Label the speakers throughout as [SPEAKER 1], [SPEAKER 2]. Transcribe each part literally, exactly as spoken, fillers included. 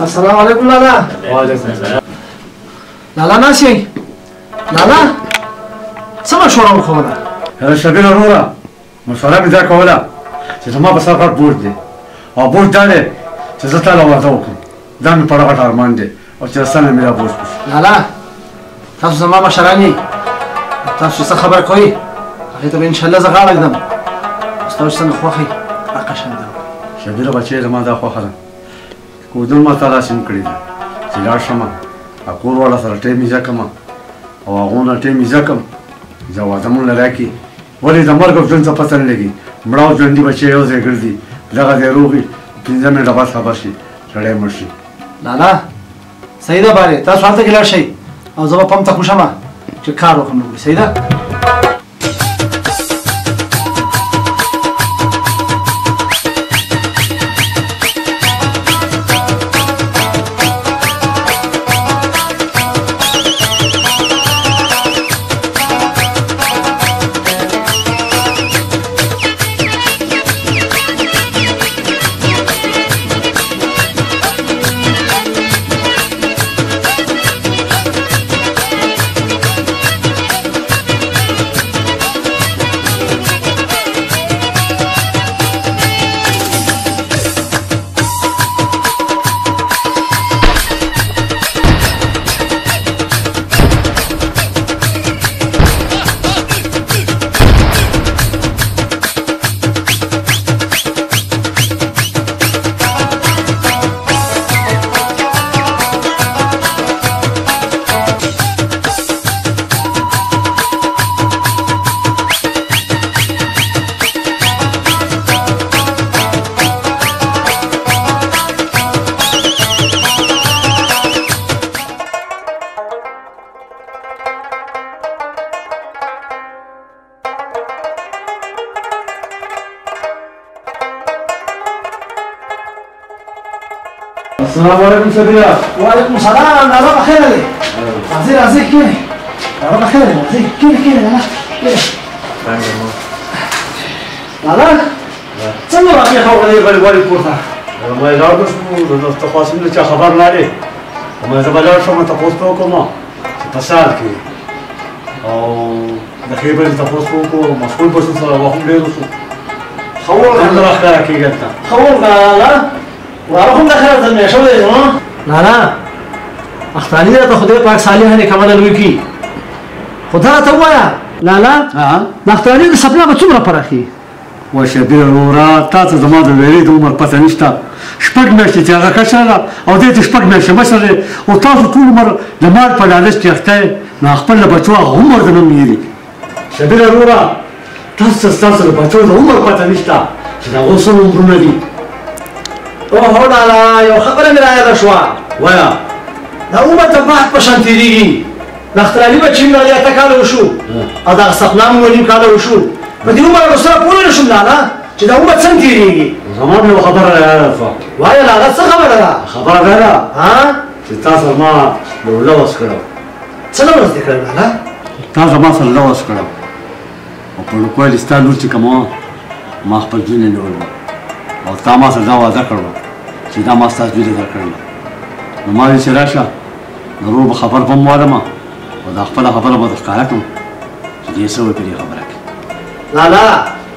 [SPEAKER 1] السلام علیکم لالا.
[SPEAKER 2] وعلیکم السلام.
[SPEAKER 1] لالا ناست یې؟ لالا څه مشوره ورکوله؟
[SPEAKER 2] یاره شبیره وروره مشوره مې دا کوله چې زما په سر غټ بوج دی او بوج دا دی چې زه تا له واده وکړم. دا مې په غټ ارمان دی او چې رسنه مې را بوج کړو.
[SPEAKER 1] لالا تاسو زما مشران یې، تاسو څه خبره کوئ هغې ته به انشاءالله زه غاړه ږدم. ستاسو چې څنګه خوښ یې هغه قشنګ ده.
[SPEAKER 2] شبیره بچی زما دا خوښه ده. کودل ما تا داسې هم کړي ده چې لاړ شمه کور والا سره ټیم ایزه کړم او هغو نه ټیم ایزه کړم زه واده مو له راکړي. ولې د مرګ او ژوند څه پته نه لګي. مړه او ژوندي بچی یو ځای ګرځي. دغه ځای روغ وي پنځه منټه بعد خبر شي سړی مړ شي.
[SPEAKER 1] لالا صحیح ده بارې تاسو هلته کې لاړ شئ او زه به پمپ ته کوشمه چې کار وکړم. نو صحیح ده.
[SPEAKER 2] السلام علیکم شبیره.
[SPEAKER 1] وعلیکم السلام. لالا بخیره دی. راځئ راځئ کښېنئ. لالا بخیره دی. راځئ کښېنئ کښېنئ لالا کښېنئ. لالا څنګه واقع خبرې غړي غړي پورته؟
[SPEAKER 2] ما یې لاړ شو د تفاصیل نه چا خبر نه دی. ما زه به لاړ شم تپوس به وکړم چې په سهار کې او د ښې بجې تپوس به وکړو مشغول به شو سره وخت ډېر وشو.
[SPEAKER 1] ښه وکړه.
[SPEAKER 2] هم راښکاره کېږي هلته.
[SPEAKER 1] ښه وکړه لالا. واره هم د خیره زلمی شوی دی نو. لالا اخترالي راته خدای پاک صالحه نیکمرغه لوی کړي. خو دا راته ووایه لالا د اخترالي د سپنا به څومره پراخي؟
[SPEAKER 2] وایه شبیره وروره تا ته زما د ویرې د عمر پته نشته. شپږ میاشتې چې هغه کشره ده او دی چې شپږ میاشتې مشر دی او تاسو ټول عمر د مال په لالچ کې اخته یې نو خپل د بچو هغه عمر د نه مېري. شبیره وروره تاسو ته ستاسو د بچو د عمر پته نشته چې د هغو څه عمرونه دي.
[SPEAKER 1] اوهو لالا یو خبره مې رایاده شوه.
[SPEAKER 2] وایه
[SPEAKER 1] د عمر د بعد په شان تېرېږي. د اخترالي بچي مې راځي اته کاله وشو او دغه سپنا مې نیم کاله وشو. په دې عمر به سره پوه نه شم لالا چې د عمر څنګه تېرېږي.
[SPEAKER 2] زما مې یوه خبره رایاده شوه.
[SPEAKER 1] وایه لالا څه خبره ده؟
[SPEAKER 2] خبره دا ده
[SPEAKER 1] ها
[SPEAKER 2] چې تا سره ما یو لوس کړی.
[SPEAKER 1] څه لوس دې کړی لالا؟
[SPEAKER 2] تا زما سره لوس کړی او په لوکوالي ستا لور چې کومه وه ما خپل زوی نه نیولی او تا ما سره دا وعده کړې چې دا ما ستا زوی ته درکړی. نو ما ویل چې راشه د ورور به خبر به م والمه او دا خپله خبره به در ښکاره کړم چې دې څه وایي په دې خبره کې.
[SPEAKER 1] لالا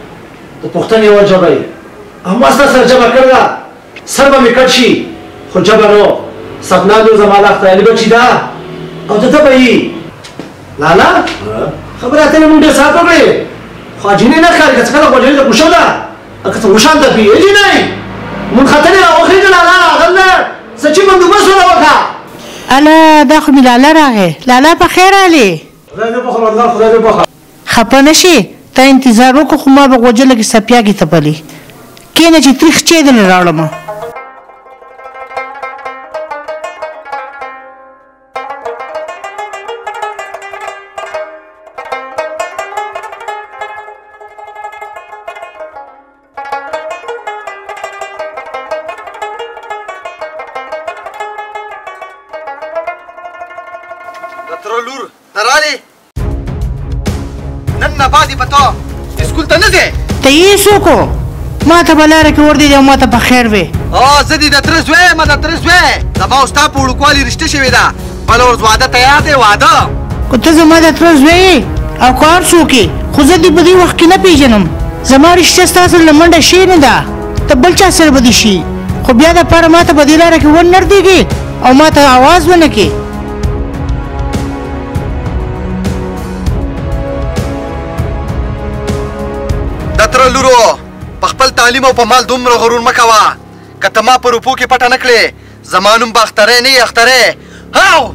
[SPEAKER 1] د پوښتنې یوه ژبه یې او ما ستا سره ژبه کړې ده. سر به مې کټ شي خو ژبه نو. سپنا لور زما د اخترالي بچي ده او د ده به یي. لالا خبرې اترې مونږ ډېر ساعت وکړې خو اجینې نه ښکاري که څه کله غوجلې د غوښه ده که څه غوښان ته پي اجینې منخطرې راوخېږه لالا راغله څه چې بندوبست ونه وکړه.
[SPEAKER 3] اله دا خو مې لالا راغی. لالا په خیر علي.
[SPEAKER 2] خدای دې بخښه الله خدای دې بخښه.
[SPEAKER 3] خفه نه شي ته انتظار وکړه خو ما به غوجله کې سپیا کې تپلي. کښېنه چې تریخ چای درله راوړمه.
[SPEAKER 4] تره لور درالې نن نه بعدې به ته اسکول ته نه ځې.
[SPEAKER 3] ته یې څوک ما ته به لاره کې وردی او ما ته په خیر وې
[SPEAKER 4] او زه دې د تره زوی یم د تره زوی زما او ستا په وړوکوالي رشته شوې ده بله ورځ واده تیار دی واده
[SPEAKER 3] خو ته زما د تره زوی او کار څوک خو زه دې په دې وخت کې نه پېژنم زما رشته ستا سره له منډه شی نه ده ته بل چا سره به دې شي خو بیا دپاره ما ته په دې لاره کې ونه نږدېږې او ما ته اواز ونه کړې
[SPEAKER 4] د تره لورو په خپل تعلیم او په مال دومره غرور مه کوه که ته ما په روپو کې پټه نه کړې زما نوم به اختری نه یې اختری هاو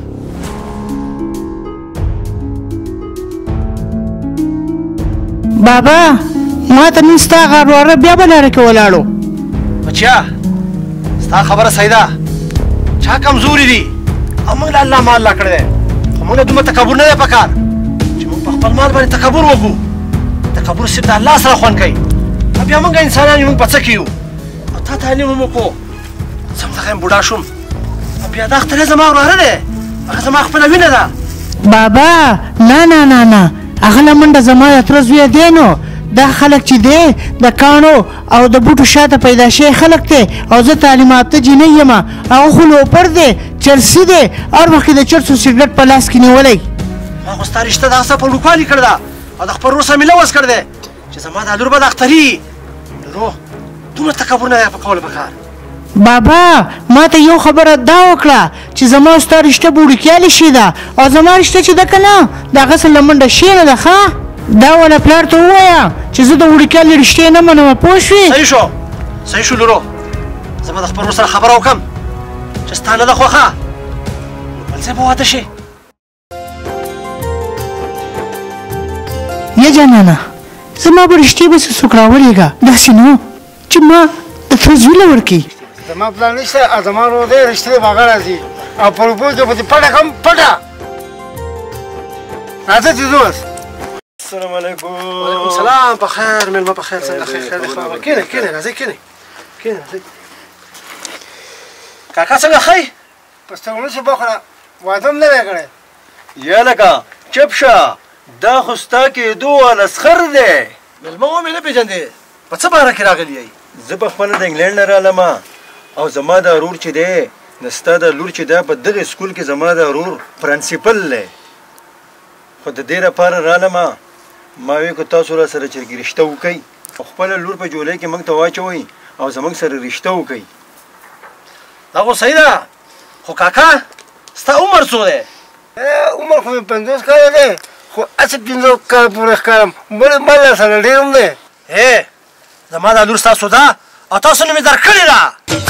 [SPEAKER 3] بابا ما ته نن ستا هغه وراره بیا به لاره کې ولاړو
[SPEAKER 1] بچیا ستا خبره صحیح ده چا کمزوري دي او موږ له الله مال لا کړی دی خو موږ له دومره تکبر نه دی پکار چې موږ په خپل مال باندې تکبر وکړو تکبر صرف د الله سره خوند کوي او بیا موږ انسانان یو موږ په څه کې یو او تا تعلیم هم وکړو زه همدغه یم بوډا شوم او بیا دا اختری زما وراره دی هغه زما خپله وینه ده
[SPEAKER 3] بابا نه نه نه نه هغه له منډه زما د تره زوی دی نو دا خلک چې دی د کاڼو او د بوټو شاته پیدا شوی خلک دی او زه تعلیم یافته جینۍ یم هغه خو لوپر دی چرسي دی هر وخت د چرسو سګرټ په لاس کې نیولی
[SPEAKER 1] ما خو ستا رشته دغه څه په وړوکوالي کړې ده او د خپل ورور سره مې لوز کړی دی چې زما دا لور به د اختري لورو دومره تکبر نه دی په کولو پکار
[SPEAKER 3] بابا ما ته یو خبره دا وکړه چې زما ستا رشته به وړوکیالې شي ده او زما رشته چې ده که نه د هغه سره له منډه شي نه ده ښه دا وله پلار ته ووایه چې زه د وړوکیالې رشتې نه منم پوه شوې
[SPEAKER 1] صحیح شو صحیح شو لورو زه به د خپل ورور سره خبره وکړم چې ستا نه ده خوښه نو بل ځای به واده شي
[SPEAKER 3] یا جانانه زما به رشتې به څه څوک راولېږه داسې نه چې ما د تره زوی له ورکړي
[SPEAKER 5] زما پلان نشته او زما ورور دی رشتې به هغه راځي او په روپو کې به دې پټه کړم پټه راځه چې ځو السلام علیکم
[SPEAKER 1] وعلیکم السلام په خیر مېلمه په خیر څنګه خیر خیر خبره کښېنئ کښېنئ راځئ کښېنئ کښېنئ راځئ کاکا څنګه ښی
[SPEAKER 5] په سترګو نشي بخوره واده هم نه دی کړی
[SPEAKER 6] یا لکه چپ شه دا خو ستا کېدو الاسخر دی
[SPEAKER 1] مېلمه ومې نه پېژندې په څه باره کې راغلي یئ
[SPEAKER 6] زه په خپله د انګلینډ نه رالمه او زما دا ورور چې دی نو ستا دا لور چې ده په دغې سکول کې زما دا ورور پرنسپل دی خو د دې لپاره رالمه ما وی که تاسو را سره چې رشته وکئ او خپله لور په جولۍ کې موږ ته واچوئ او زموږ سره رشته وکئ
[SPEAKER 1] دا خو صحیح ده خو کاکا ستا عمر څو دی
[SPEAKER 5] عمر خو مې پنځوس کاله دی خو هسې پنځه کاله پورې ښکارم بل بل سره ډېر هم دی
[SPEAKER 1] ای زما دا لور ستاسو ده او تاسو نه مې درکړې ده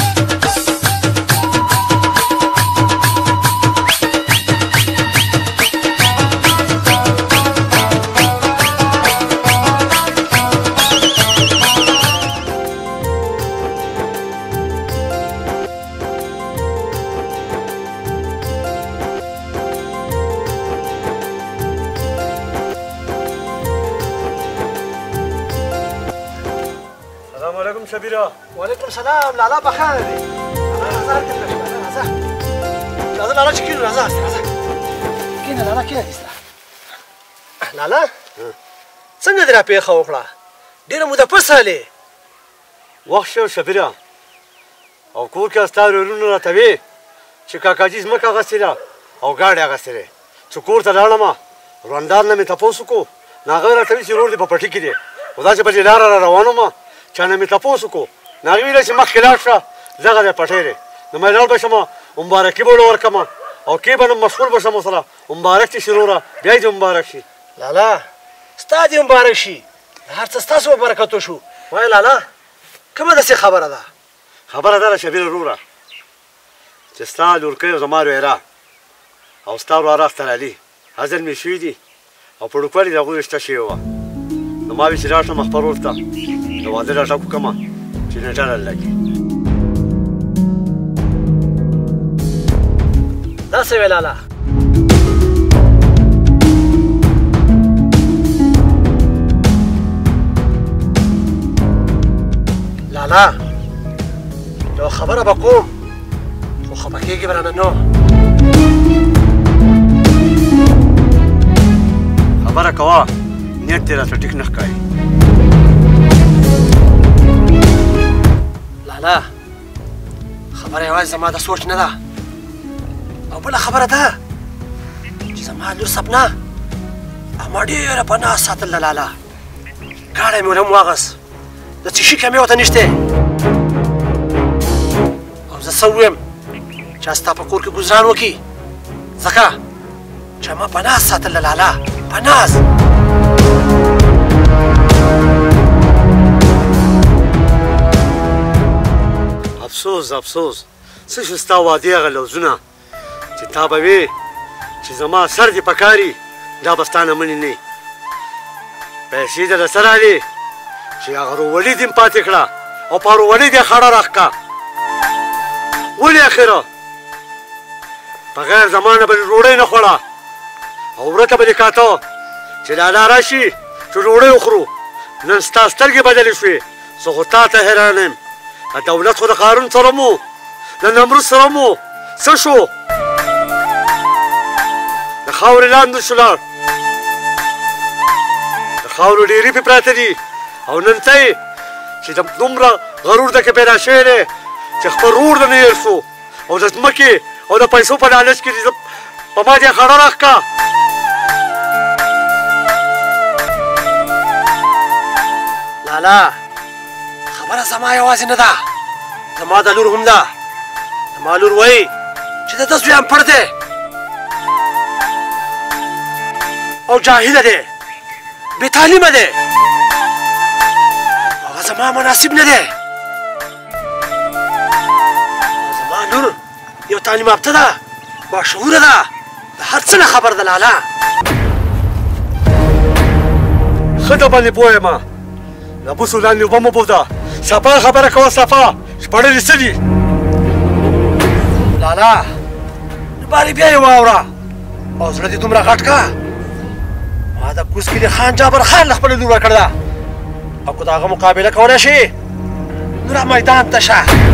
[SPEAKER 6] شبیره
[SPEAKER 1] وعلیکم سلام لالا بخیر دی راځه راځه راځه لالا چې کینو راځه راځه کینه لالا کینه دسته لالا څنګه دې را پیښه وکړه ډېره موده پس رالې
[SPEAKER 6] وخت شو شبیره او کور کې ستا ورورونه راته وې چې کاکاجي ځمکه اخیستې ده او ګاډی اخیستی دی چې کور ته لاړم روندار نه مې تپوس وکړو نو هغه راته ویل چې ورور دې په پټي کې دی خو دا چې په دې لاره را روان وم چا نه مې تپوس وکړو نو هغې ویله چې مخکې لاړ شه دغه دی پټی دی نو مې لاړ به شم مبارکي به ورله ورکړم او کې به نه مشغول به شم ورسره مبارک دې شي وروره بیا دې مبارک شي
[SPEAKER 1] لالا ستا دې مبارک شي هر څه ستاسو په برکتو شو وایه لالا کومه داسې خبره ده
[SPEAKER 6] خبره دا ده شبیره وروره چې ستا لورکۍ او زما رویره او ستا وراره اختر علي حاضر مې شوي دي او په وړوکوالي د هغوی رشته شوې وه نو ما ویل چې لاړ شم خپل ورور ته د واده ډاټه وکړم چې نیټه رالګي
[SPEAKER 1] داسې وې لالا لالا یو خبره به کوم خو خفه کېږې به رانه نه
[SPEAKER 6] خبره کوه نیت دې راته ټیک نه ښکاري
[SPEAKER 1] لالا خبره یوازې زما د سوچ نه ده او بله خبره ده چې زما لور سپنا ما ډېره پناه ساتله لالا ګاډی مې ور هم واغست د څښي کمې ورته نشته او زه څه ووایم چې ستا په کور کې ګزران وکړي ځکه چې ما پناه ساتله لالا پناه
[SPEAKER 6] افسوس افسوس څه شو ستا وعدې هغه لفظونه چې تا به وې چې زما سر دې پکاري دا به ستا نه منې نه پیسې دې له سره دي چې هغه روولي دې پاتې کړه او په روولي دې خړه راښکه ولې اخره بغیر زما نه به ډوډۍ نه خوړه او ورته به دې کاته چې لالا راشي چې ډوډۍ وخورو نن ستا سترګې بدلې شوې زه خو تا ته حیران یم دولت خو د قارون سره مو د نمرود سره مو څه شو د خاورې لاندې شو لاړ د خاورو ډېرې پې پراته دي او نن ته یې چې د دومره غرور دکې پیدا شوی دی چې خپل رور د نه هېر شو او د ځمکې او د پیسو په لالچ کې دې په ما دې خړه راښکه
[SPEAKER 1] لالا خبره زما یوازې نه ده زما د لور هم ده زما لور وایي چې د ده زوی هم پړ دی او جاهله دی بې تعلیمه دی هغه زما مناسب نه دی زما لور یو تعلیم یافته ده باشعوره ده د هر څه نه خبر ده لالا
[SPEAKER 6] ښه ده باندې پوه یم د بوسو لاندې اوبه مه بوده صفا خبره کوه صفا شپړلې څه دي
[SPEAKER 1] لالا بارې بیا یې واوره او زړه دې دومره غټ که ما د کوز کلي خان جابر خان له خپله لور ورکړه ده او که د هغه مقابله کولی شي نو را میدان ته شه